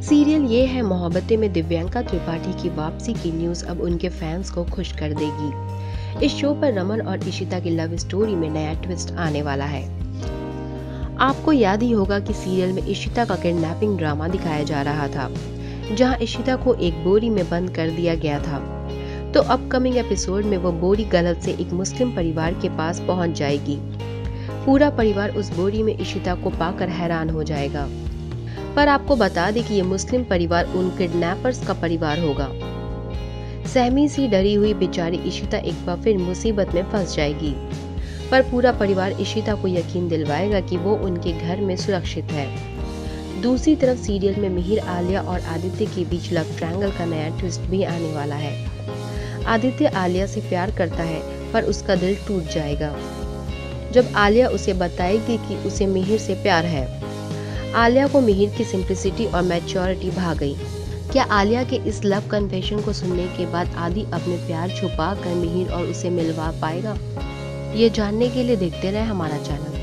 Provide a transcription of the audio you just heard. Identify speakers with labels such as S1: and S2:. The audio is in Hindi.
S1: सीरियल ये है मोहब्बतें में दिव्यांका त्रिपाठी की वापसी की न्यूज़ अब उनके फैंस को खुश कर देगी। इस शो पर रमन और इशिता की लव स्टोरी में नया ट्विस्ट आने वाला है। आपको याद ही होगा कि सीरियल में इशिता का किडनैपिंग ड्रामा दिखाया जा रहा था, जहां इशिता को एक बोरी में बंद कर दिया गया था। तो अपकमिंग एपिसोड में वो बोरी गलत से एक मुस्लिम परिवार के पास पहुंच जाएगी। पूरा परिवार उस बोरी में इशिता को पाकर हैरान हो जाएगा। पर आपको बता दें कि ये मुस्लिम परिवार उन किडनैपर्स का परिवार होगा। सहमी सी डरी हुई बेचारी इशिता एक बार फिर मुसीबत में फंस जाएगी, पर पूरा परिवार इशिता को यकीन दिलवाएगा कि वो उनके घर में सुरक्षित है। दूसरी तरफ सीरियल में मिहिर, आलिया और आदित्य के बीच लव ट्रायंगल का नया ट्विस्ट भी आने वाला है। आदित्य आलिया से प्यार करता है, पर उसका दिल टूट जाएगा जब आलिया उसे बताएगी कि उसे मिहिर से प्यार है। आलिया को मिहिर की सिंप्लिसिटी और मैच्योरिटी भा गई। क्या आलिया के इस लव कन्फेशन को सुनने के बाद आदि अपने प्यार छुपा कर मिहिर और उसे मिलवा पाएगा? ये जानने के लिए देखते रहे हमारा चैनल।